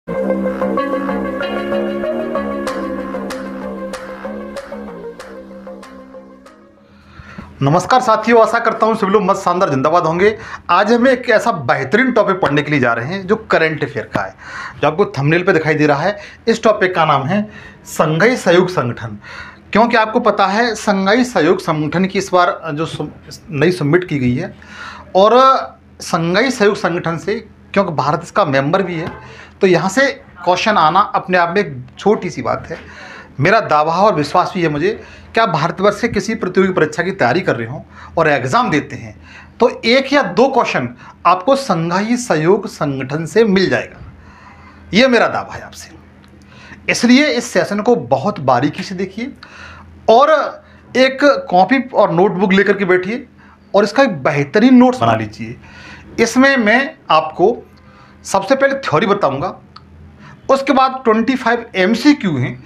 नमस्कार साथियों, आशा करता हूँ सभी लोग मस्त शानदार जिंदाबाद होंगे। आज हम एक ऐसा बेहतरीन टॉपिक पढ़ने के लिए जा रहे हैं जो करंट अफेयर का है, जो आपको थंबनेल पे दिखाई दे रहा है। इस टॉपिक का नाम है संघाई सहयोग संगठन। क्योंकि आपको पता है संघाई सहयोग संगठन की इस बार जो नई सबमिट की गई है, और संघाई सहयोग संगठन से क्योंकि भारत इसका मेंबर भी है, तो यहाँ से क्वेश्चन आना अपने आप में एक छोटी सी बात है। मेरा दावा और विश्वास भी है मुझे कि आप भारतवर्ष से किसी प्रतियोगी परीक्षा की तैयारी कर रहे हो और एग्ज़ाम देते हैं तो एक या दो क्वेश्चन आपको संघाई सहयोग संगठन से मिल जाएगा। ये मेरा दावा है आपसे। इसलिए इस सेशन को बहुत बारीकी से देखिए और एक कॉपी और नोटबुक लेकर के बैठिए और इसका एक बेहतरीन नोट्स बना लीजिए। इसमें मैं आपको सबसे पहले थ्योरी बताऊंगा, उसके बाद 25 MCQ हैं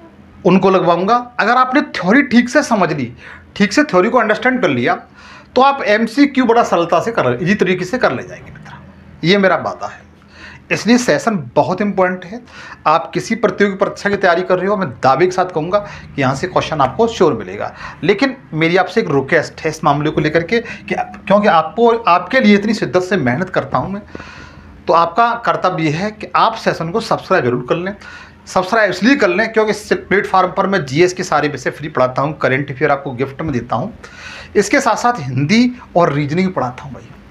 उनको लगवाऊंगा। अगर आपने थ्योरी ठीक से समझ ली, ठीक से थ्योरी को अंडरस्टैंड कर लिया, तो आप MCQ बड़ा सरलता से इजी तरीके से कर ले जाएंगे मित्र। ये मेरा वादा है। इसलिए सेशन बहुत इंपॉर्टेंट है। आप किसी प्रतियोगी परीक्षा की तैयारी कर रहे हो, मैं दावे के साथ कहूँगा कि यहाँ से क्वेश्चन आपको श्योर मिलेगा। लेकिन मेरी आपसे एक रिक्वेस्ट है इस मामले को लेकर के कि क्योंकि आपके लिए इतनी शिद्दत से मेहनत करता हूँ मैं, तो आपका कर्तव्य है कि आप सेशन को सब्सक्राइब जरूर कर लें। सब्सक्राइब इसलिए कर लें क्योंकि इस प्लेटफार्म पर मैं GS के सारे विषय फ्री पढ़ाता हूँ, करंट अफेयर आपको गिफ्ट में देता हूँ, इसके साथ साथ हिंदी और रीजनिंग पढ़ाता हूँ। भाई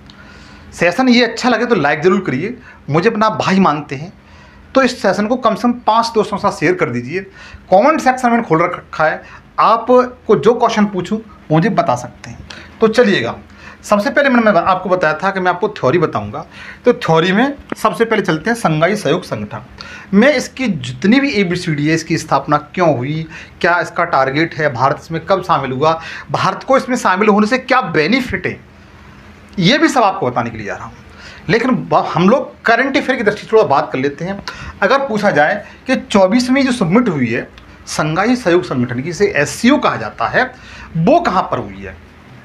सेशन ये अच्छा लगे तो लाइक ज़रूर करिए, मुझे अपना भाई मानते हैं तो इस सेशन को कम से कम 5 दोस्तों के साथ शेयर कर दीजिए। कमेंट सेक्शन मैंने खोल रखा है, आपको जो क्वेश्चन पूछूँ मुझे बता सकते हैं। तो चलिएगा, सबसे पहले मैंने आपको बताया था कि मैं आपको थ्योरी बताऊंगा, तो थ्योरी में सबसे पहले चलते हैं संघाई सहयोग संगठन। मैं इसकी जितनी भी ABCD है, इसकी स्थापना क्यों हुई, क्या इसका टारगेट है, भारत इसमें कब शामिल हुआ, भारत को इसमें शामिल होने से क्या बेनिफिट है, ये भी सब आपको बताने के लिए जा रहा हूँ। लेकिन हम लोग करंट अफेयर की दृष्टि से थोड़ा बात कर लेते हैं। अगर पूछा जाए कि 24वीं जो सबमिट हुई है संघाई सहयोग संगठन की, इसे SCO कहा जाता है, वो कहाँ पर हुई है,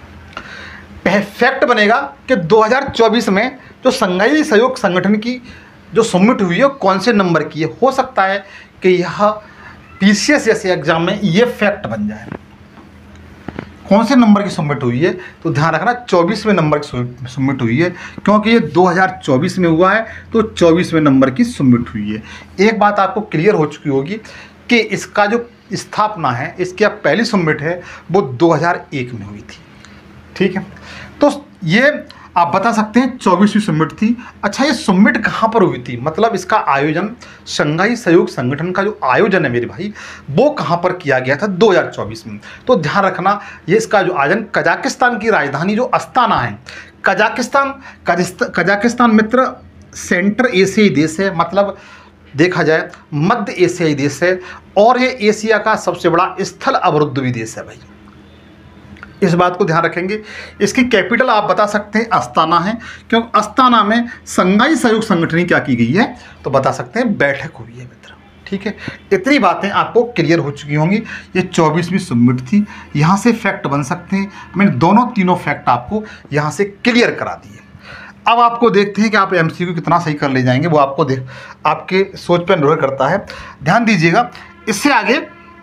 फैक्ट बनेगा कि 2024 में जो संघाई सहयोग संगठन की जो सबमिट हुई है कौन से नंबर की है। हो सकता है कि यह PCS जैसे एग्जाम में ये फैक्ट बन जाए कौन से नंबर की सबमिट हुई है। तो ध्यान रखना 24वें नंबर की सबमिट हुई है, क्योंकि ये 2024 में हुआ है तो 24वें नंबर की सबमिट हुई है। एक बात आपको क्लियर हो चुकी होगी कि इसका जो स्थापना है, इसकी अब पहली सबमिट है वो 2001 में हुई थी। ठीक है, तो ये आप बता सकते हैं 24वीं सबमिट थी। अच्छा, ये सबमिट कहाँ पर हुई थी, मतलब इसका आयोजन संघाई सहयोग संगठन का जो आयोजन है मेरे भाई, वो कहाँ पर किया गया था 2024 में। तो ध्यान रखना, ये इसका जो आयोजन कजाकिस्तान की राजधानी जो अस्ताना है, कजाकिस्तान मित्र सेंट्रल एशियाई देश है, मतलब देखा जाए मध्य एशियाई देश है, और ये एशिया का सबसे बड़ा स्थल अवरुद्ध भी देश है भाई। इस बात को ध्यान रखेंगे। इसकी कैपिटल आप बता सकते हैं अस्ताना है, क्योंकि अस्ताना में संघाई सहयोग संगठन क्या की गई है, तो बता सकते हैं बैठक हुई है मित्र। ठीक है, इतनी बातें आपको क्लियर हो चुकी होंगी। ये 24वीं सबमिट थी, यहाँ से फैक्ट बन सकते हैं। मैंने तीनों फैक्ट आपको यहाँ से क्लियर करा दिए। अब आपको देखते हैं कि आप MCQ कितना सही कर ले जाएंगे, वो आपके सोच पर निर्भर करता है। ध्यान दीजिएगा इससे आगे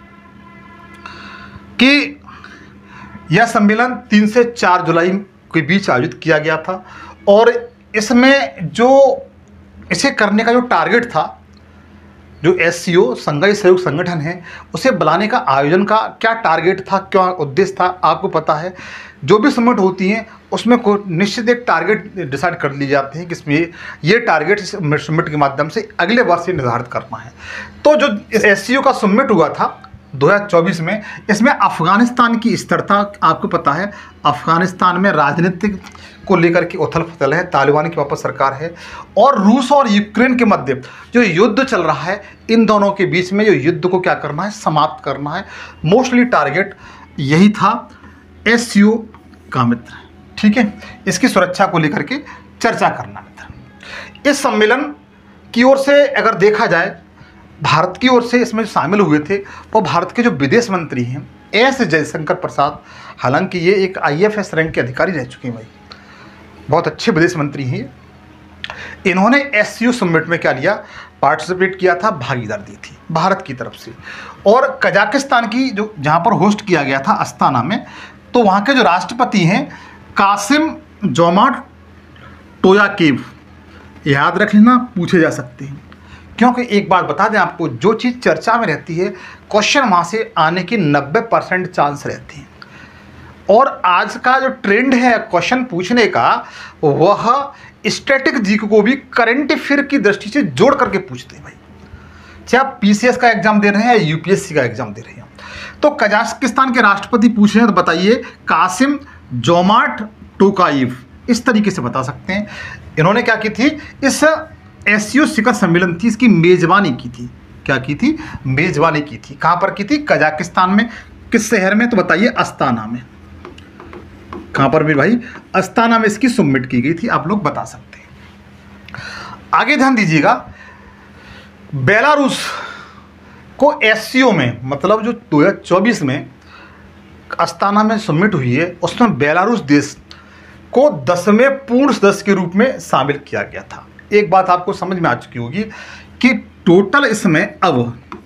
कि यह सम्मेलन 3 से 4 जुलाई के बीच आयोजित किया गया था, और इसमें जो इसे करने का जो टारगेट था, जो SCO संघाई सहयोग संगठन है, उसे बुलाने का आयोजन का क्या टारगेट था, क्या उद्देश्य था, आपको पता है। जो भी सबमिट होती हैं उसमें कोई निश्चित एक टारगेट डिसाइड कर लिए जाते हैं कि इसमें ये टारगेट सबमिट के माध्यम से अगले वर्ष से निर्धारित करना है। तो जो SCO का सबमिट हुआ था 2024 में, इसमें अफगानिस्तान की स्थिरता आपको पता है। अफगानिस्तान में राजनीतिक को लेकर के उथल पुथल है, तालिबान की वापस सरकार है, और रूस और यूक्रेन के मध्य जो युद्ध चल रहा है, इन दोनों के बीच में जो युद्ध को क्या करना है, समाप्त करना है। मोस्टली टारगेट यही था SCO का मित्र। ठीक है, इसकी सुरक्षा को लेकर के चर्चा करना मित्र। इस सम्मेलन की ओर से अगर देखा जाए, भारत की ओर से इसमें शामिल हुए थे वो भारत के जो विदेश मंत्री हैं S जयशंकर प्रसाद। हालांकि ये एक IFS रैंक के अधिकारी रह चुके हैं भाई, बहुत अच्छे विदेश मंत्री हैं। इन्होंने एससीओ समिट में क्या लिया, पार्टिसिपेट किया था, भागीदार दी थी भारत की तरफ से। और कजाकिस्तान की जो जहाँ पर होस्ट किया गया था अस्ताना में, तो वहाँ के जो राष्ट्रपति हैं कासिम जोमाट टोयाकेव, याद रख लेना, पूछे जा सकते हैं। क्योंकि एक बात बता दें आपको, जो चीज़ चर्चा में रहती है क्वेश्चन वहाँ से आने की 90% चांस रहते हैं। और आज का जो ट्रेंड है क्वेश्चन पूछने का, वह स्टैटिक जीके को भी करंट अफेयर की दृष्टि से जोड़ करके पूछते हैं भाई, चाहे आप पीसीएस का एग्जाम दे रहे हैं या यूपीएससी का एग्जाम दे रहे हैं। तो कजाकिस्तान के राष्ट्रपति पूछ रहे हैं, तो बताइए कासिम जोमाट टोकायेव, इस तरीके से बता सकते हैं। इन्होंने क्या की थी, इस एससीओ शिखर सम्मेलन थी, इसकी मेजबानी की थी। क्या की थी, मेजबानी की थी। कहाँ पर की थी, कजाकिस्तान में। किस शहर में, तो बताइए अस्ताना में। कहाँ पर भी भाई, अस्ताना में इसकी समिट की गई थी, आप लोग बता सकते हैं। आगे ध्यान दीजिएगा, बेलारूस को एससीओ में, मतलब जो 2024 में अस्ताना में समिट हुई है, उसमें बेलारूस देश को 10वें पूर्ण सदस्य के रूप में शामिल किया गया था। एक बात आपको समझ में आ चुकी होगी कि टोटल इसमें अब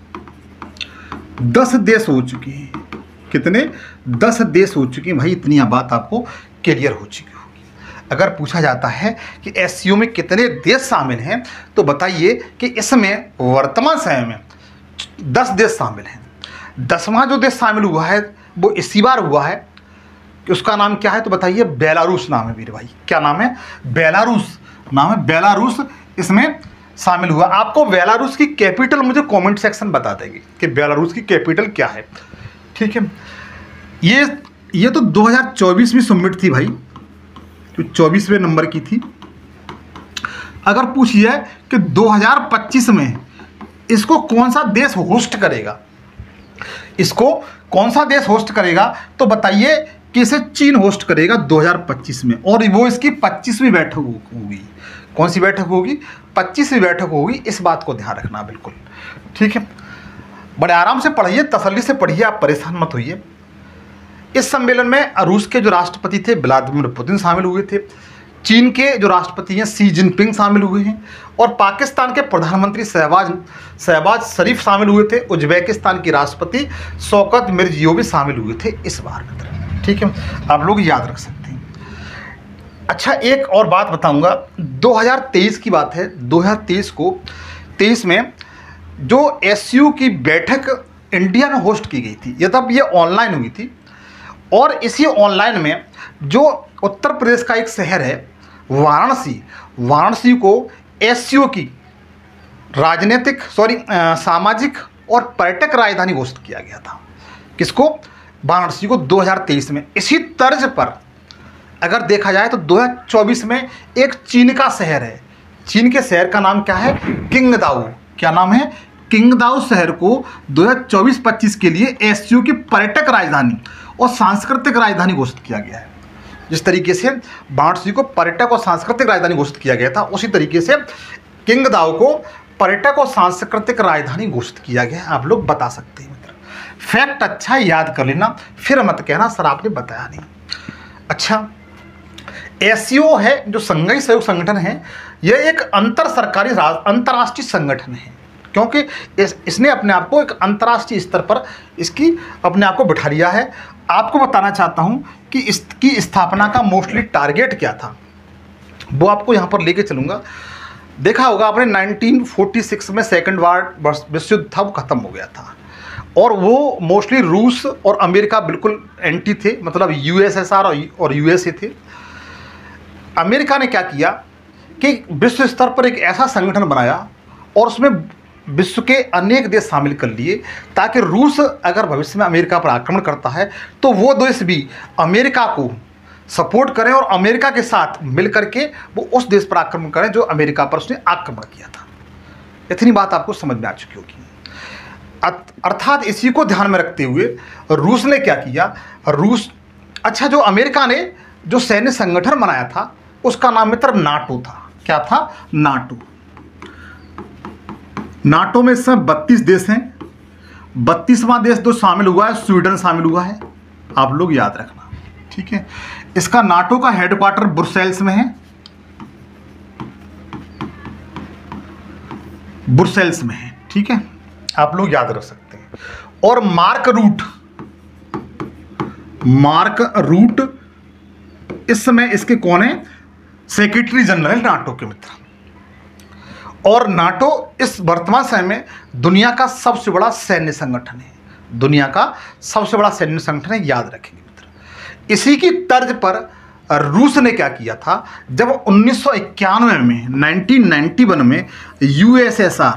10 देश हो चुके हैं। कितने, 10 देश हो चुके हैं भाई, इतनी बात आपको क्लियर हो चुकी होगी। अगर पूछा जाता है कि एससीओ में कितने देश शामिल हैं, तो बताइए कि इसमें वर्तमान समय में 10 देश शामिल हैं। 10वां जो देश शामिल हुआ है वो इसी बार हुआ है, कि उसका नाम क्या है, तो बताइए बेलारूस नाम है वीर भाई। क्या नाम है, बेलारूस नाम है, बेलारूस इसमें शामिल हुआ। आपको बेलारूस की कैपिटल मुझे कमेंट सेक्शन बता देंगे कि बेलारूस की कैपिटल क्या है, ठीक है। ये तो 2024 में समिट थी भाई, तो 24वें नंबर की थी। अगर पूछिए कि 2025 में इसको कौन सा देश होस्ट करेगा, इसको कौन सा देश होस्ट करेगा, तो बताइए कि इसे चीन होस्ट करेगा 2025 में, और वो इसकी 25वीं बैठक होगी। कौन सी बैठक होगी, 25वीं बैठक होगी। इस बात को ध्यान रखना बिल्कुल, ठीक है। बड़े आराम से पढ़िए, तसल्ली से पढ़िए, आप परेशान मत होइए। इस सम्मेलन में रूस के जो राष्ट्रपति थे व्लादिमीर पुतिन शामिल हुए थे, चीन के जो राष्ट्रपति हैं शी जिनपिंग शामिल हुए हैं, और पाकिस्तान के प्रधानमंत्री शहबाज शरीफ शामिल हुए थे। उज्बेकिस्तान की राष्ट्रपति शौकत मिर्जियोयेव भी शामिल हुए थे इस बार में, ठीक है। आप लोग याद रख सकते हैं। अच्छा, एक और बात बताऊंगा, 2023 की बात है। 2023 में जो एससीओ की बैठक इंडिया में होस्ट की गई थी, तब ये ऑनलाइन हुई थी। और इसी ऑनलाइन में जो उत्तर प्रदेश का एक शहर है वाराणसी को एससीओ की सामाजिक और पर्यटक राजधानी घोषित किया गया था। किसको, वाराणसी को 2023 में। इसी तर्ज पर अगर देखा जाए तो 2024 में एक चीन का शहर है। चीन के शहर का नाम क्या है, किंगदाओ। क्या नाम है, किंगदाओ शहर को 2024-25 के लिए एससीओ की पर्यटक राजधानी और सांस्कृतिक राजधानी घोषित किया गया है। जिस तरीके से वाराणसी को पर्यटक और सांस्कृतिक राजधानी घोषित किया गया था, उसी तरीके से किंगदाओ को पर्यटक और सांस्कृतिक राजधानी घोषित किया गया है। आप लोग बता सकते हैं। फैक्ट अच्छा याद कर लेना, फिर मत कहना सर आपने बताया नहीं। अच्छा, एससीओ है जो संघीय सहयोग संगठन है, यह एक अंतर्राष्ट्रीय संगठन है, क्योंकि इसने अपने आप को एक अंतर्राष्ट्रीय स्तर पर इसकी अपने आप को बिठा लिया है। आपको बताना चाहता हूं कि इसकी स्थापना का मोस्टली टारगेट क्या था, वो आपको यहां पर लेके चलूंगा। देखा होगा आपने 1946 में सेकेंड विश्व युद्ध था, वो खत्म हो गया था, और वो मोस्टली रूस और अमेरिका बिल्कुल एंटी थे, मतलब यूएसएसआर और यूएसए थे। अमेरिका ने क्या किया कि विश्व स्तर पर एक ऐसा संगठन बनाया और उसमें विश्व के अनेक देश शामिल कर लिए, ताकि रूस अगर भविष्य में अमेरिका पर आक्रमण करता है तो वो देश भी अमेरिका को सपोर्ट करें और अमेरिका के साथ मिल करके वो उस देश पर आक्रमण करें जो अमेरिका पर उसने आक्रमण किया था। इतनी बात आपको समझ में आ चुकी होगी। अर्थात इसी को ध्यान में रखते हुए रूस ने क्या किया, अच्छा, जो अमेरिका ने जो सैन्य संगठन बनाया था उसका नाम मित्र नाटो था। क्या था, नाटो। नाटो में इस समय 32 देश हैं। 32वां देश जो शामिल हुआ है, स्वीडन शामिल हुआ है। आप लोग याद रखना, ठीक है। इसका नाटो का हेडक्वार्टर ब्रुसेल्स में है। ब्रुसेल्स में है, ठीक है, आप लोग याद रख सकते हैं। और मार्क रूट इस समय इसके कौन है, सेक्रेटरी जनरल नाटो के मित्र। और नाटो इस वर्तमान समय में दुनिया का सबसे बड़ा सैन्य संगठन है, दुनिया का सबसे बड़ा सैन्य संगठन है, याद रखेंगे मित्र। इसी की तर्ज पर रूस ने क्या किया था, जब 1991 में 1991 में यूएसएसआर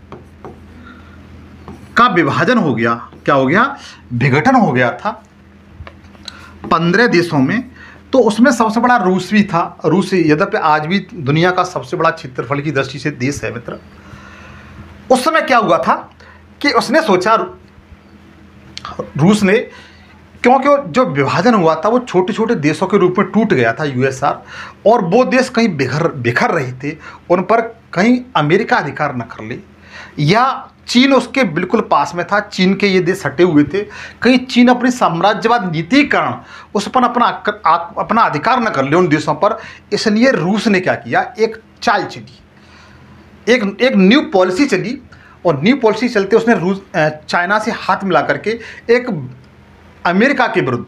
का विभाजन हो गया, क्या हो गया, विघटन हो गया था 15 देशों में, तो उसमें सबसे बड़ा रूस भी था। रूस यद्यपि आज भी दुनिया का सबसे बड़ा क्षेत्रफल की दृष्टि से देश है मित्र। उस समय क्या हुआ था कि उसने सोचा, रूस ने, क्योंकि जो विभाजन हुआ था वो छोटे छोटे देशों के रूप में टूट गया था यूएसआर, और वो देश कहीं बिखर रहे थे, उन पर कहीं अमेरिका अधिकार न कर ले, या चीन उसके बिल्कुल पास में था, चीन के ये देश हटे हुए थे, कहीं चीन अपनी साम्राज्यवाद नीति के कारण उस पर अपना अधिकार न कर ले उन देशों पर। इसलिए रूस ने क्या किया, एक चाल चली, एक न्यू पॉलिसी चली, और न्यू पॉलिसी चलते उसने चाइना से हाथ मिला करके एक अमेरिका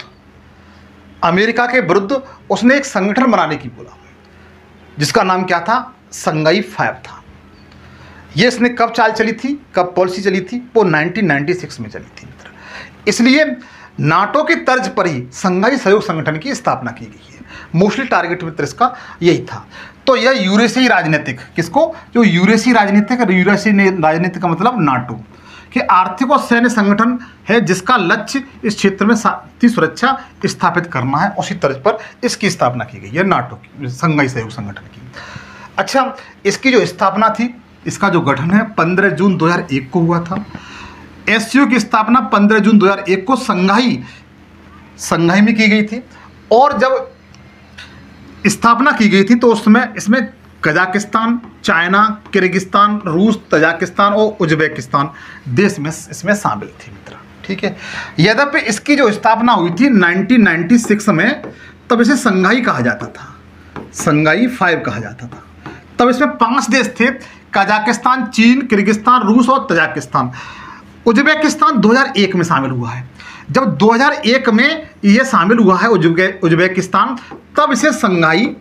के विरुद्ध उसने एक संगठन बनाने की बोला, जिसका नाम क्या था, संगाई 5 था। ये इसने कब चाल चली थी, कब पॉलिसी चली थी, वो 1996 में चली थी मित्र। इसलिए नाटो की तर्ज पर ही संघाई सहयोग संगठन की स्थापना की गई है। मोस्टली टारगेट मित्र इसका यही था। तो यह यूरेशियाई राजनीतिक, किसको, जो यूरेशियाई राजनीतिक का मतलब नाटो कि आर्थिक और सैन्य संगठन है, जिसका लक्ष्य इस क्षेत्र में शांति सुरक्षा स्थापित करना है। उसी तर्ज पर इसकी स्थापना की गई है नाटो की, संघाई सहयोग संगठन की। अच्छा, इसकी जो स्थापना थी, इसका जो गठन है 15 जून 2001 को हुआ था। एससीओ की स्थापना 15 जून 2001 को संघाई में की गई थी। और जब स्थापना की गई थी तो उस समय इसमें कजाकिस्तान, चाइना, किर्गिस्तान, रूस, तजाकिस्तान और उज्बेकिस्तान देश में इसमें शामिल थे मित्र, ठीक है। यद्यपि इसकी जो स्थापना हुई थी 1996 में, तब इसे संघाई कहा जाता था, संघाई 5 कहा जाता था। तब इसमें 5 देश थे, कजाकिस्तान, चीन, किर्गिस्तान, रूस और तजाकिस्तान। उज्बेकिस्तान 2001 में शामिल हुआ है। जब 2001 में ये शामिल हुआ है उज्बेकिस्तान, तब इसे संघाई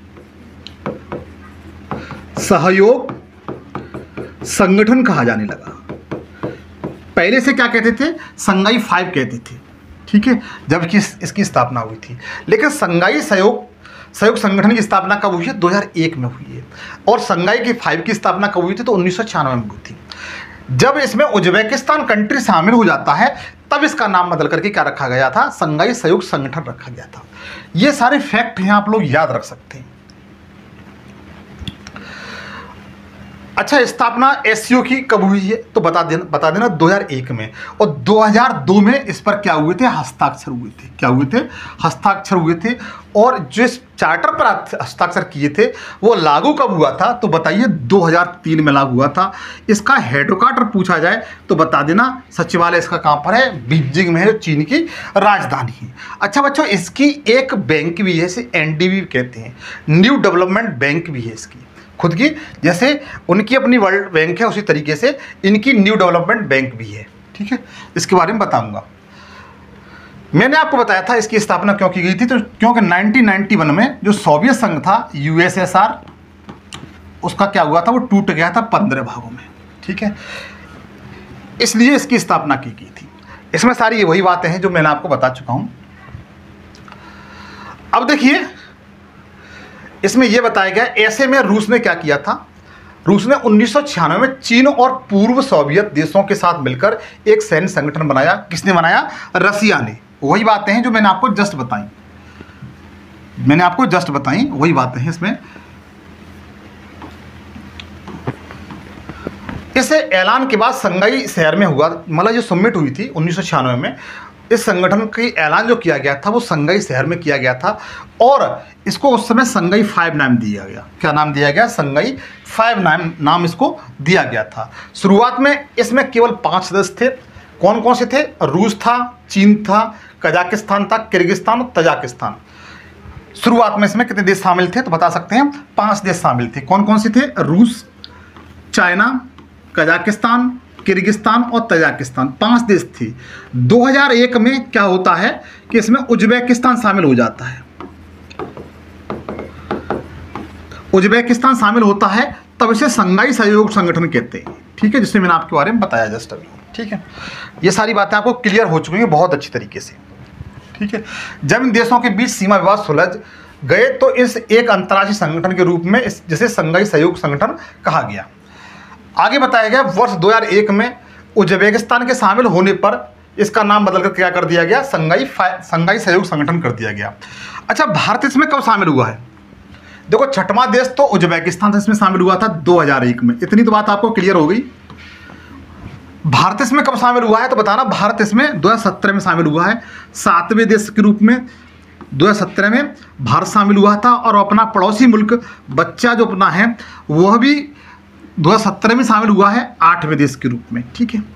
सहयोग संगठन कहा जाने लगा। पहले से क्या कहते थे, संघाई 5 कहते थे, ठीक है, जबकि इसकी स्थापना हुई थी। लेकिन संघाई सहयोग संगठन की स्थापना कब हुई है, 2001 में हुई है। और संघाई की 5 की स्थापना कब हुई थी, तो 1996 में हुई थी। जब इसमें उज्बेकिस्तान कंट्री शामिल हो जाता है, तब इसका नाम बदल करके क्या रखा गया था, संघाई सहयोग संगठन रखा गया था। ये सारे फैक्ट हैं, आप लोग याद रख सकते हैं। अच्छा, स्थापना एससीओ की कब हुई है, तो बता देना 2001 में। और 2002 में इस पर क्या हुए थे, हस्ताक्षर हुए थे। क्या हुए थे, हस्ताक्षर हुए थे। और जिस चार्टर पर हस्ताक्षर किए थे वो लागू कब हुआ था, तो बताइए 2003 में लागू हुआ था। इसका हेडक्वार्टर पूछा जाए तो बता देना, सचिवालय इसका कहाँ पर है, बीजिंग में है, जो चीन की राजधानी है। अच्छा बच्चों, इसकी एक बैंक भी है, इसे एनडीबी कहते हैं, न्यू डेवलपमेंट बैंक भी है इसकी खुद की। जैसे उनकी अपनी वर्ल्ड बैंक है, उसी तरीके से इनकी न्यू डेवलपमेंट बैंक भी है, ठीक है। इसके बारे में बताऊंगा। मैंने आपको बताया था इसकी स्थापना क्यों की गई थी, तो क्योंकि 1991 में जो सोवियत संघ था यूएसएसआर, उसका क्या हुआ था, वो टूट गया था 15 भागों में, ठीक है। इसलिए इसकी स्थापना की गई थी। इसमें सारी वही बातें हैं जो मैंने आपको बता चुका हूं। अब देखिए, इसमें यह बताया गया, ऐसे में रूस ने क्या किया था, रूस ने 1996 में चीन और पूर्व सोवियत देशों के साथ मिलकर एक सैन्य संगठन बनाया। किसने बनाया, रसिया ने। वही बातें हैं जो मैंने आपको जस्ट बताई, वही बातें हैं इसमें। इसे ऐलान के बाद संघाई शहर में हुआ, मतलब जो समिट हुई थी 1996 में, इस संगठन की ऐलान जो किया गया था वो संघाई शहर में किया गया था। और इसको उस समय संघाई 5 नाम दिया गया। क्या नाम दिया गया, संघाई 5 नाम इसको दिया गया था। शुरुआत में इसमें केवल 5 सदस्य थे। कौन कौन से थे, रूस था, चीन था, कजाकिस्तान था, किर्गिस्तान और तजाकिस्तान। शुरुआत में इसमें कितने देश शामिल थे, तो बता सकते हैं 5 देश शामिल थे। कौन कौन से थे, रूस, चाइना, कजाकिस्तान, किर्गिस्तान और तजाकिस्तान, 5 देश थे। 2001 में क्या होता है कि इसमें उज्बेकिस्तान शामिल हो जाता है। उज्बेकिस्तान शामिल होता है, तब इसे शंघाई सहयोग संगठन कहते हैं। ठीक है, जिसमें मैंने आपके बारे में बताया जस्ट अभी। ठीक है, ये सारी बातें आपको क्लियर हो चुकी हैं बहुत अच्छी तरीके से। ठीक है, जब इन देशों के बीच सीमा विवाद सुलझ गए तो इस एक अंतर्राष्ट्रीय संगठन के रूप में जिसे शंघाई सहयोग संगठन कहा गया। आगे बताया गया वर्ष 2001 में उज्बेकिस्तान के शामिल होने पर इसका नाम बदलकर क्या कर दिया गया, शंघाई सहयोग संगठन कर दिया गया। अच्छा, भारत इसमें कब शामिल हुआ है? देखो, छठवां देश तो उज्बेकिस्तान इसमें शामिल हुआ था 2001 में। इतनी तो बात आपको क्लियर हो गई। भारत इसमें कब शामिल हुआ है तो बताना। भारत इसमें 2017 में शामिल हुआ है, 7वें देश के रूप में 2017 में भारत शामिल हुआ था। और अपना पड़ोसी मुल्क बच्चा जो अपना है वह भी 2017 में शामिल हुआ है 8वें देश के रूप में। ठीक है,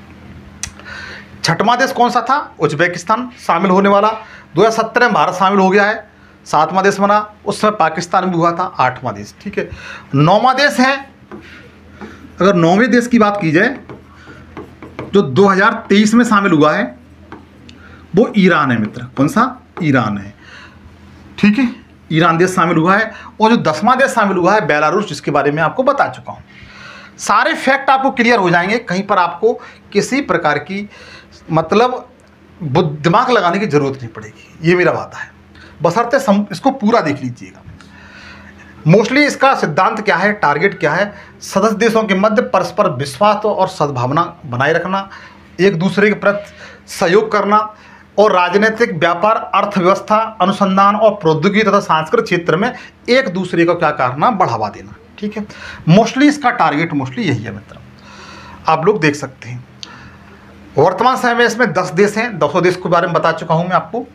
छठवां देश कौन सा था? उज्बेकिस्तान शामिल होने वाला। 2017 में भारत शामिल हो गया है, 7वां देश बना। उस समय पाकिस्तान भी हुआ था, 8वां देश। ठीक है, 9वां देश है। अगर 9वें देश की बात की जाए जो 2023 में शामिल हुआ है वो ईरान है मित्र। कौन सा? ईरान है। ठीक है, ईरान देश शामिल हुआ है। और जो 10वां देश शामिल हुआ है बेलारूस, जिसके बारे में आपको बता चुका हूँ। सारे फैक्ट आपको क्लियर हो जाएंगे, कहीं पर आपको किसी प्रकार की मतलब दिमाग लगाने की जरूरत नहीं पड़ेगी। ये मेरा वादा है, बशर्ते इसको पूरा देख लीजिएगा। मोस्टली इसका सिद्धांत क्या है, टारगेट क्या है? सदस्य देशों के मध्य परस्पर विश्वास और सद्भावना बनाए रखना, एक दूसरे के प्रति सहयोग करना और राजनीतिक, व्यापार, अर्थव्यवस्था, अनुसंधान और प्रौद्योगिकी तथा सांस्कृतिक क्षेत्र में एक दूसरे को क्या करना, बढ़ावा देना। ठीक है, मोस्टली इसका टारगेट मोस्टली यही है मित्र। आप लोग देख सकते हैं वर्तमान समय में इसमें 10 देश हैं। 200 देश के बारे में बता चुका हूं मैं आपको।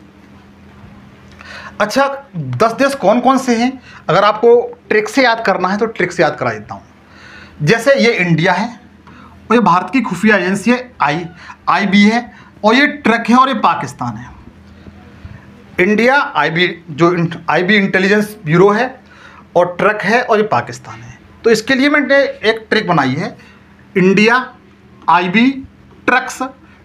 अच्छा, 10 देश कौन कौन से हैं? अगर आपको ट्रिक से याद करना है तो ट्रिक से याद करा देता हूं। जैसे ये इंडिया है और ये भारत की खुफिया एजेंसी है IB है, और ये ट्रक है और ये पाकिस्तान है। इंडिया IB इंटेलिजेंस ब्यूरो है, और ट्रक है, और ये पाकिस्तान है। तो इसके लिए मैंने एक ट्रिक बनाई है, इंडिया IB ट्रक्स।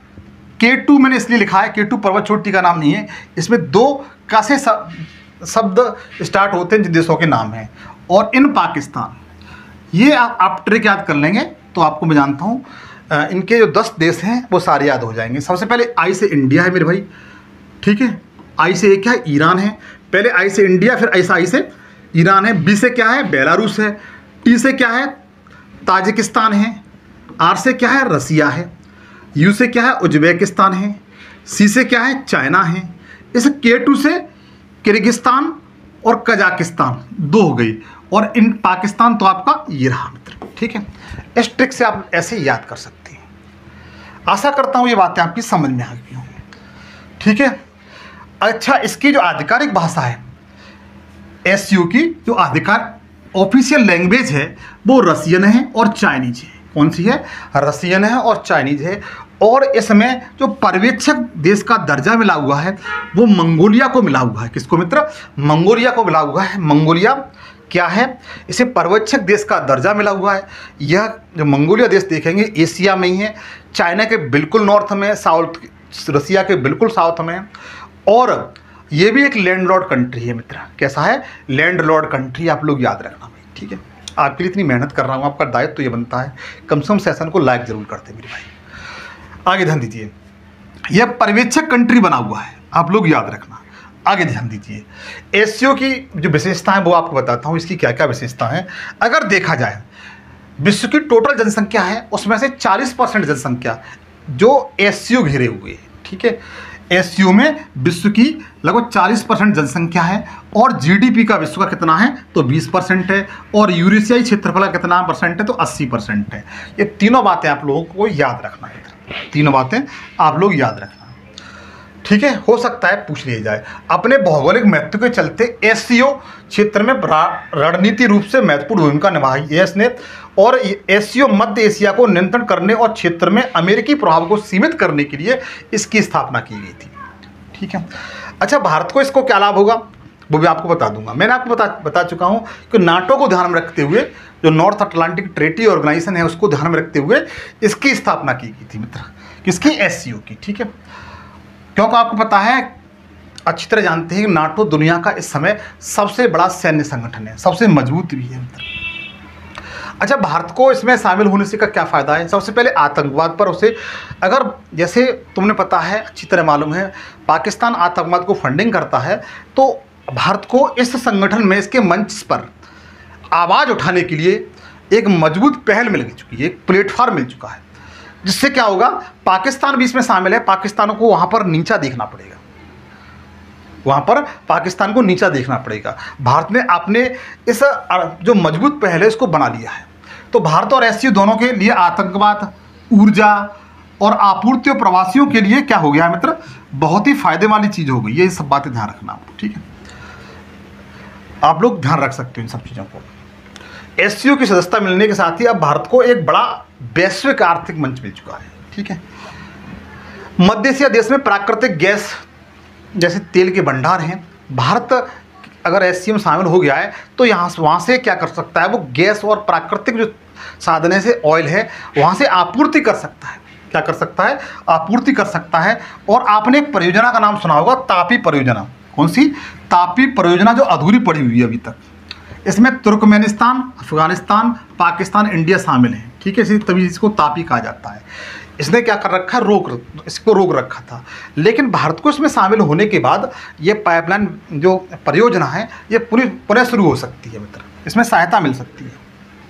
K2 मैंने इसलिए लिखा है, K2 पर्वत चोटी का नाम नहीं है, इसमें 2 कैसे शब्द स्टार्ट होते हैं जिन देशों के नाम हैं। और इन पाकिस्तान, ये आप ट्रिक याद कर लेंगे तो आपको मैं जानता हूँ इनके जो 10 देश हैं वो सारे याद हो जाएंगे। सबसे पहले I से इंडिया है मेरे भाई। ठीक है, I से क्या है? ईरान है। पहले I से इंडिया, फिर I से ईरान है। B से क्या है? बेलारूस है। T से क्या है? ताजिकिस्तान है। R से क्या है? रसिया है। U से क्या है? उज्बेकिस्तान है। C से क्या है? चाइना है। इस K2 से किर्गिस्तान और कजाकिस्तान 2 हो गई, और इन पाकिस्तान तो आपका ये रहा मित्र। ठीक है, इस ट्रिक से आप ऐसे याद कर सकते हैं। आशा करता हूँ ये बातें आपकी समझ में आ गई होंगी। ठीक है, अच्छा, इसकी जो आधिकारिक भाषा है SCO की, जो आधिकारिक ऑफिशियल लैंग्वेज है वो रसियन है और चाइनीज है। कौन सी है? रसियन है और चाइनीज है। और इसमें जो पर्यवेक्षक देश का दर्जा मिला हुआ है वो मंगोलिया को मिला हुआ है। किसको मित्र? मंगोलिया को मिला हुआ है। मंगोलिया क्या है? इसे पर्यवेक्षक देश का दर्जा मिला हुआ है। यह जो मंगोलिया देश देखेंगे एशिया में ही है, चाइना के बिल्कुल नॉर्थ में, साउथ रसिया के बिल्कुल साउथ में, और ये भी एक लैंडलॉर्ड कंट्री है मित्र। कैसा है? Landlord country. आप लोग याद रखना भाई। ठीक है, आपके लिए इतनी मेहनत कर रहा हूँ, आपका दायित्व तो ये बनता है कम से कम सेशन को लाइक जरूर करते मेरे भाई। आगे ध्यान दीजिए, यह पर्यवेक्षक कंट्री बना हुआ है, आप लोग याद रखना। आगे ध्यान दीजिए, SCO की जो विशेषता है वो आपको बताता हूँ, इसकी क्या क्या विशेषता है। अगर देखा जाए विश्व की टोटल जनसंख्या है उसमें से 40% जनसंख्या जो SCO घेरे हुए है। ठीक है, SCO में विश्व की लगभग 40% जनसंख्या है, और GDP का विश्व का कितना है तो 20% है, और यूरेशियाई क्षेत्रफल का कितना परसेंट है तो 80% है। ये तीनों बातें आप लोगों को याद रखना है, तीनों बातें आप लोग याद रखना। ठीक है, हो सकता है पूछ लिया जाए। अपने भौगोलिक महत्व के चलते SCO क्षेत्र में रणनीति रूप से महत्वपूर्ण भूमिका निभाई है इसने, और SCO मध्य एशिया को नियंत्रण करने और क्षेत्र में अमेरिकी प्रभाव को सीमित करने के लिए इसकी स्थापना की गई थी। ठीक है, अच्छा, भारत को इसको क्या लाभ होगा? वो भी आपको बता दूंगा। मैंने आपको बता चुका हूँ कि नाटो को ध्यान में रखते हुए, जो नॉर्थ अटलांटिक ट्रेटी ऑर्गेनाइजेशन है उसको ध्यान में रखते हुए इसकी स्थापना की गई थी मित्र, किसकी, एससीओ की। ठीक है, क्योंकि आपको पता है, अच्छी तरह जानते हैं कि नाटो दुनिया का इस समय सबसे बड़ा सैन्य संगठन है, सबसे मजबूत भी है मित्र। अच्छा, भारत को इसमें शामिल होने से का क्या फ़ायदा है? सबसे पहले आतंकवाद पर उसे, अगर जैसे तुमने पता है, अच्छी तरह मालूम है, पाकिस्तान आतंकवाद को फंडिंग करता है, तो भारत को इस संगठन में, इसके मंच पर आवाज़ उठाने के लिए एक मजबूत पहल मिल चुकी है, एक प्लेटफॉर्म मिल चुका है, जिससे क्या होगा, पाकिस्तान भी इसमें शामिल है, पाकिस्तान को वहाँ पर नीचा देखना पड़ेगा, वहाँ पर पाकिस्तान को नीचा देखना पड़ेगा। भारत ने अपने इस जो मजबूत पहल है इसको बना लिया है। तो भारत और एससीओ दोनों के लिए आतंकवाद, ऊर्जा और आपूर्ति और प्रवासियों के लिए क्या हो गया मित्र, बहुत ही फायदे वाली चीज़ हो गई। ये सब बातें ध्यान रखना आपको, ठीक है, आप लोग ध्यान रख सकते हो इन सब चीज़ों को। एससीओ की सदस्यता मिलने के साथ ही अब भारत को एक बड़ा वैश्विक आर्थिक मंच मिल चुका है। ठीक है, मध्य एशिया देश में प्राकृतिक गैस जैसे तेल के भंडार हैं। भारत अगर एससीओ में शामिल हो गया है तो वहाँ से क्या कर सकता है, वो गैस और प्राकृतिक जो साधन है, से ऑयल है, वहाँ से आपूर्ति कर सकता है। क्या कर सकता है, आपूर्ति कर सकता है। और आपने एक परियोजना का नाम सुना होगा, तापी परियोजना। कौन सी, तापी परियोजना, जो अधूरी पड़ी हुई है अभी तक। इसमें तुर्कमेनिस्तान, अफगानिस्तान, पाकिस्तान, इंडिया शामिल है। ठीक है, इसी तभी इसको तापी कहा जाता है। इसने क्या कर रखा है, इसको रोक रखा था। लेकिन भारत को इसमें शामिल होने के बाद ये पाइपलाइन जो परियोजना है ये पूरी पुनः शुरू हो सकती है मित्र, इसमें सहायता मिल सकती है।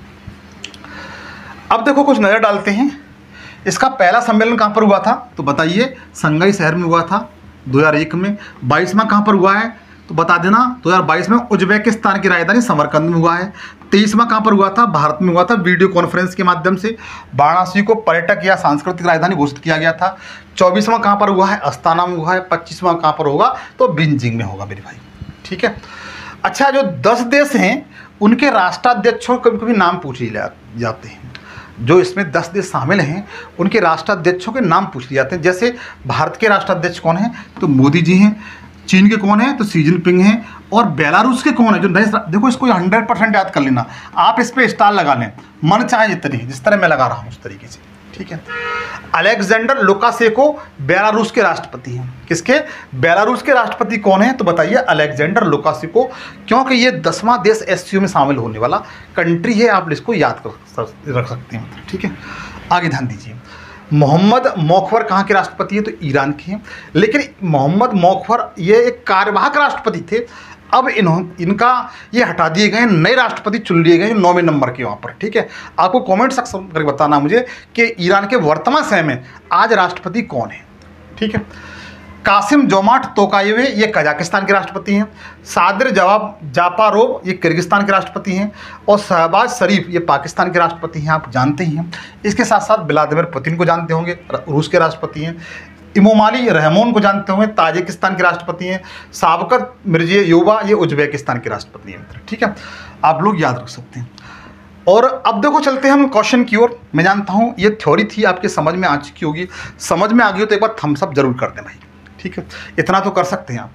अब देखो कुछ नज़र डालते हैं, इसका पहला सम्मेलन कहाँ पर हुआ था, तो बताइए, संघाई शहर में हुआ था 2001 में। 22वां कहाँ पर हुआ है, तो बता देना, 2022 में उज्बेकिस्तान की राजधानी समरकंद में हुआ है। 23वां कहाँ पर हुआ था, भारत में हुआ था, वीडियो कॉन्फ्रेंस के माध्यम से। वाराणसी को पर्यटक या सांस्कृतिक राजधानी घोषित किया गया था। 24वां कहाँ पर हुआ है, अस्ताना में हुआ है। 25वां कहाँ पर होगा, तो बीजिंग में होगा मेरे भाई। ठीक है, अच्छा, जो 10 देश हैं उनके राष्ट्राध्यक्षों कभी कभी नाम पूछ लिए जाते हैं। जो इसमें 10 देश शामिल हैं उनके राष्ट्राध्यक्षों के नाम पूछ लिए जाते हैं। जैसे भारत के राष्ट्राध्यक्ष कौन हैं, तो मोदी जी हैं। चीन के कौन है, तो शी जिनपिंग हैं। और बेलारूस के कौन है, जो नए, देखो इसको 100% याद कर लेना, आप इस पर स्टार लगा लें, मन चाहे जिस तरह मैं लगा रहा हूँ उस तरीके से। ठीक है, अलेक्जेंडर लुकाशेंको बेलारूस के राष्ट्रपति हैं। किसके, बेलारूस के राष्ट्रपति कौन है, तो बताइए, अलेक्जेंडर लुकाशेंको। क्योंकि ये 10वां देश एससीओ में शामिल होने वाला कंट्री है, आप इसको याद रख सकते हैं। ठीक है, आगे ध्यान दीजिए। मोहम्मद मोखबर कहाँ के राष्ट्रपति हैं, तो ईरान के हैं। लेकिन मोहम्मद मोखबर ये एक कार्यवाहक राष्ट्रपति थे। अब इनका ये हटा दिए गए, नए राष्ट्रपति चुन लिए गए 9वें नंबर के वहाँ पर। ठीक है, आपको कमेंट सेक्शन करके बताना मुझे कि ईरान के वर्तमान समय में आज राष्ट्रपति कौन है। ठीक है, कासिम जोमार्ट तोकायेव ये कजाकिस्तान के राष्ट्रपति हैं। सादिर जापारोव ये किर्गिस्तान के राष्ट्रपति हैं। और शहबाज शरीफ ये पाकिस्तान के राष्ट्रपति हैं, आप जानते ही हैं। इसके साथ साथ व्लादिमीर पुतिन को जानते होंगे, रूस के राष्ट्रपति हैं। इमोमाली रहमोन को जानते होंगे, ताजिकिस्तान के राष्ट्रपति हैं। शावकत मिर्जियोयेव ये उज्बेकिस्तान के राष्ट्रपति हैं। ठीक है, आप लोग याद रख सकते हैं। और अब देखो चलते हैं हम क्वेश्चन की ओर। मैं जानता हूँ ये थ्योरी थी, आपके समझ में आ चुकी होगी। समझ में आ गई हो तो एक बार थम्स अप जरूर कर दें भाई। ठीक है, इतना तो कर सकते हैं आप।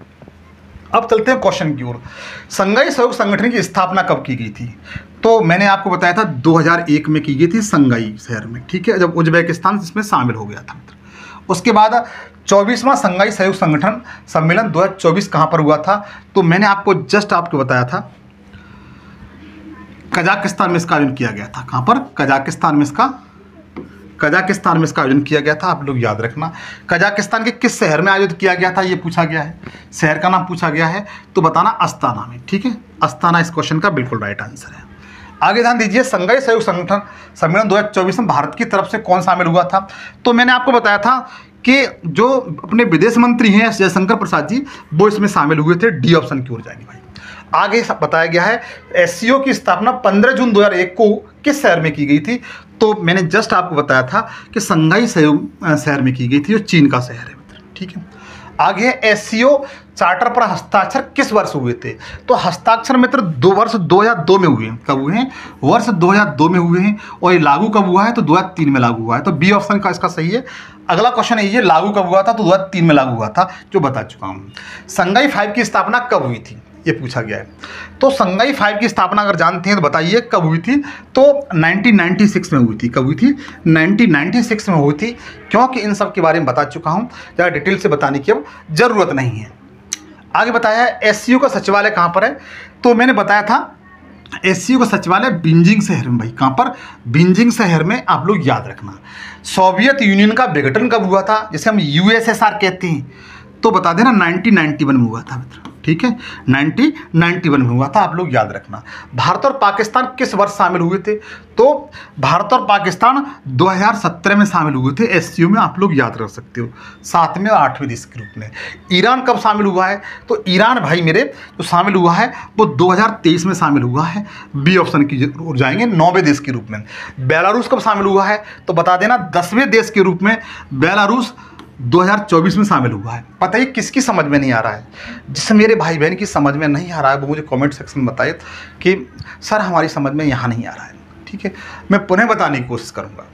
अब चलते हैं क्वेश्चन की ओर। संघाई सहयोग संगठन की स्थापना कब की गई थी, तो मैंने आपको बताया था 2001 में की गई थी संघाई शहर में। ठीक है, जब उज्बेकिस्तान इसमें शामिल हो गया था। उसके बाद 24वां संघाई सहयोग संगठन सम्मेलन 2024 कहाँ पर हुआ था, तो मैंने आपको जस्ट आपको बताया था, कजाकिस्तान में इसका आयोजन किया गया था। कहाँ पर, कजाकिस्तान में इसका आयोजन किया गया था। आप लोग याद रखना, कजाकिस्तान के किस शहर में आयोजित किया गया था ये पूछा गया है, शहर का नाम पूछा गया है, तो बताना अस्ताना में। ठीक है, अस्ताना इस क्वेश्चन का बिल्कुल राइट आंसर है। आगे ध्यान दीजिए, संघाई सहयोग संगठन सम्मेलन 2024 में भारत की तरफ से कौन शामिल हुआ था, तो मैंने आपको बताया था कि जो अपने विदेश मंत्री हैं जयशंकर प्रसाद जी, वो इसमें शामिल हुए थे। डी ऑप्शन की ओर जाएंगे भाई। आगे बताया गया है एससीओ की स्थापना 15 जून 2001 को किस शहर में की गई थी, तो मैंने जस्ट आपको बताया था कि संघाई सहयोग शहर में की गई थी, जो चीन का शहर है मित्र। ठीक है, आगे एससीओ चार्टर पर हस्ताक्षर किस वर्ष हुए थे, तो हस्ताक्षर मित्र 2002 में हुए हैं। कब हुए हैं, वर्ष 2002 में हुए हैं। और ये लागू कब हुआ है, तो 2003 में लागू हुआ है। तो बी ऑप्शन का इसका सही है। अगला क्वेश्चन है, ये लागू कब हुआ था, तो 2003 में लागू हुआ था, जो बता चुका हूँ। संघाई 5 की स्थापना कब हुई थी, ये पूछा गया है। तो संघाई 5 की स्थापना अगर जानते हैं तो बताइए कब हुई थी? तो 1996 में हुई थी। कब हुई थी? 1996 में हुई थी। क्योंकि इन सब के बारे में बता चुका हूँ, ज़्यादा डिटेल से बताने की अब ज़रूरत नहीं है। आगे बताया है एससीओ का सचिवालय कहाँ पर है? तो मैंने बताया था एससीओ का सचिवालय बीजिंग शहर में। भाई कहाँ पर? बीजिंग शहर में। आप लोग याद रखना। सोवियत यूनियन का विघटन कब हुआ था, जिसे हम यूएसएसआर कहते हैं? तो बता देना 1991 में हुआ था मित्र। ठीक है, 1991 में हुआ था। आप लोग याद रखना। भारत और पाकिस्तान किस वर्ष शामिल हुए थे? तो भारत और पाकिस्तान 2017 में शामिल हुए थे एससीओ में। आप लोग याद रख सकते हो, 7वें और 8वें देश के रूप में। ईरान कब शामिल हुआ है? तो ईरान भाई मेरे जो शामिल हुआ है वो 2023 में शामिल हुआ है। बी ऑप्शन की ओर जाएंगे, 9वें देश के रूप में। बेलारूस कब शामिल हुआ है? तो बता देना 10वें देश के रूप में बेलारूस 2024 में शामिल हुआ है। पता ही किसकी समझ में नहीं आ रहा है? जिससे मेरे भाई बहन की समझ में नहीं आ रहा है वो मुझे कमेंट सेक्शन में बताए कि सर हमारी समझ में यहाँ नहीं आ रहा है। ठीक है, मैं पुनः बताने की कोशिश करूँगा।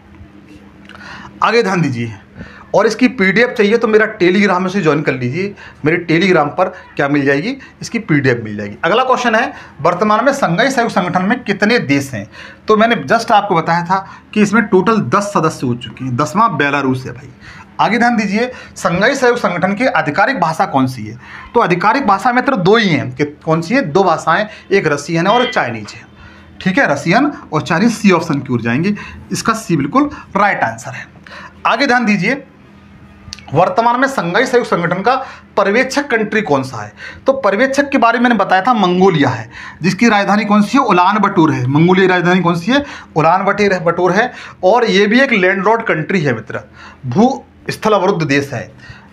आगे ध्यान दीजिए। और इसकी पीडीएफ चाहिए तो मेरा टेलीग्राम में से ज्वाइन कर लीजिए। मेरे टेलीग्राम पर क्या मिल जाएगी? इसकी पीडीएफ मिल जाएगी। अगला क्वेश्चन है, वर्तमान में संघाई सहयोग संगठन में कितने देश हैं? तो मैंने जस्ट आपको बताया था कि इसमें टोटल 10 सदस्य हो चुके हैं। 10वां बेलारूस है भाई। आगे ध्यान दीजिए। संघाई सहयोग संगठन की आधिकारिक भाषा कौन सी है? तो आधिकारिक भाषा में तो 2 ही हैं। कि कौन सी है? 2 भाषाएं, एक रसियन है और चाइनीज है। ठीक है, रसियन और चाइनीज। सी ऑप्शन की ओर जाएंगे। इसका सी बिल्कुल राइट आंसर है। आगे ध्यान दीजिए। वर्तमान में संघाई सहयोग संगठन का पर्यवेक्षक कंट्री कौन सा है? तो पर्यवेक्षक के बारे में मैंने बताया था मंगोलिया है, जिसकी राजधानी कौन सी है? उलान बटोर है। मंगोलिया की राजधानी कौन सी है? उलान बटोर है। और ये भी एक लैंडलॉर्ड कंट्री है मित्र, भू स्थल अवरुद्ध देश है।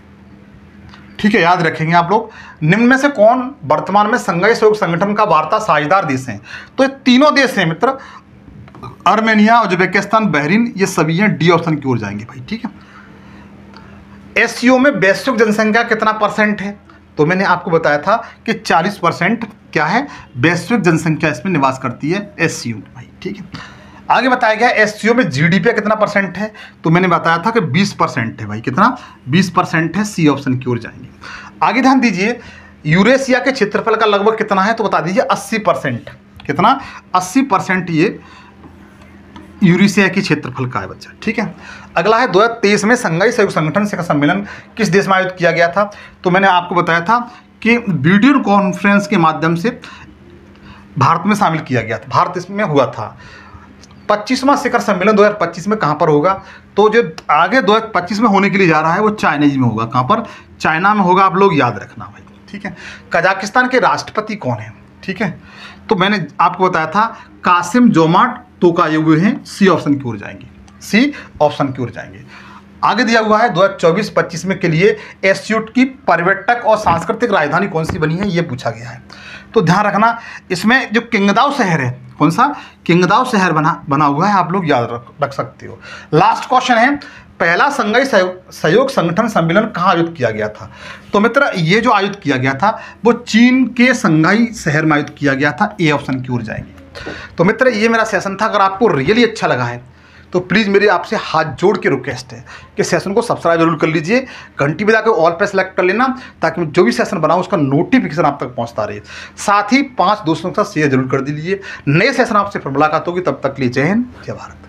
ठीक है, याद रखेंगे आप लोग। निम्न में से कौन वर्तमान में संघाई सहयोग संगठन का वार्ता साझेदार देश हैं? तो ये तीनों देश हैं मित्र, आर्मेनिया, उज्बेकिस्तान, बहरीन। ये सभी हैं। डी ऑप्शन की ओर जाएंगे भाई। ठीक है। एससीओ में वैश्विक जनसंख्या कितना % है? तो मैंने आपको बताया था कि 40% क्या है? वैश्विक जनसंख्या इसमें निवास करती है एससीओ में भाई। ठीक है। आगे बताया गया एससीओ में जीडीपी कितना % है? तो मैंने बताया था कि 20% है भाई। कितना? 20% है। सी ऑप्शन की ओर जाएंगे। आगे ध्यान दीजिए। यूरेशिया के क्षेत्रफल का लगभग कितना है? तो बता दीजिए 80%। कितना? 80% ये यूरेशिया के क्षेत्रफल का है बच्चा। ठीक है। अगला है 2023 में संघाई सहयोग संगठन शिखर सम्मेलन किस देश में आयोजित किया गया था? तो मैंने आपको बताया था कि वीडियो कॉन्फ्रेंस के माध्यम से भारत में शामिल किया गया था। भारत इसमें हुआ था। 25वां शिखर सम्मेलन 2025 में कहाँ पर होगा? तो जो आगे 2025 में होने के लिए जा रहा है वो चाइनीज में होगा। कहाँ पर? चाइना में होगा। आप लोग याद रखना भाई। ठीक है। कजाकिस्तान के राष्ट्रपति कौन है? ठीक है, तो मैंने आपको बताया था कासिम जोमार्ट तोकायेव हैं। सी ऑप्शन की ओर जाएंगे। सी ऑप्शन की ओर जाएंगे। आगे दिया हुआ है 2024-25 में के लिए एससीओ की पर्यटक और सांस्कृतिक राजधानी कौन सी बनी है? ये पूछा गया है। तो ध्यान रखना, इसमें जो किंगदाओ शहर है, कौन सा? किंगदाओ शहर बना हुआ है। आप लोग याद रख सकते हो। लास्ट क्वेश्चन है, पहला संघाई सहयोग संगठन सम्मेलन कहाँ आयोजित किया गया था? तो मित्र ये जो आयोजित किया गया था वो चीन के संघाई शहर में आयोजित किया गया था। ए ऑप्शन की ओर जाएंगे। तो मित्र ये मेरा सेशन था। अगर आपको रियली अच्छा लगा है तो प्लीज़ मेरी आपसे हाथ जोड़ के रिक्वेस्ट है कि सेशन को सब्सक्राइब जरूर कर लीजिए। घंटी बजा के ऑल पे सेलेक्ट कर लेना, ताकि मैं जो भी सेशन बनाऊँ उसका नोटिफिकेशन आप तक पहुंचता रहे। साथ ही 5 दोस्तों के साथ शेयर जरूर कर दीजिए। नए सेशन आपसे फिर मुलाकात होगी। तब तक के लिए जय हिंद, जय भारत।